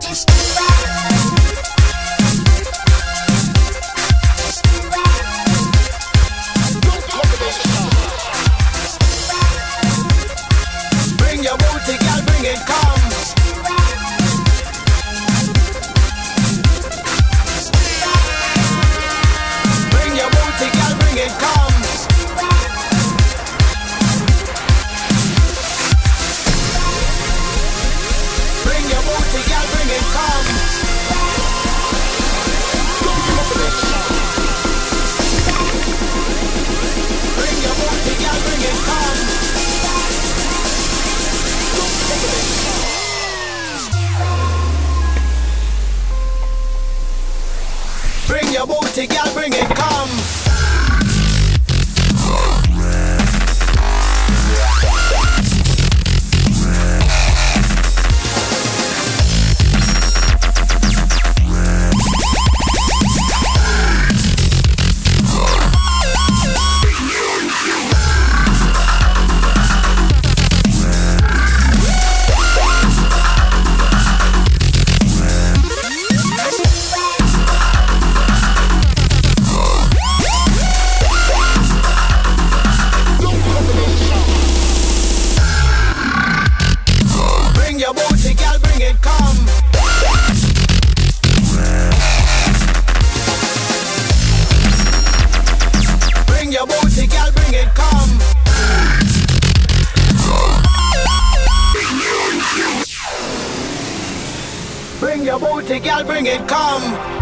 Bring your booty, girl, bring it, come. Bring your booty, girl, bring it, come. Bring your booty, girl, bring it, come. Bring your booty, girl, bring it, come. Bring your booty, girl, bring it, come. Bring your booty, girl, bring it, come. Bring your booty, girl, bring it, come. Bring your booty, girl, bring it, come.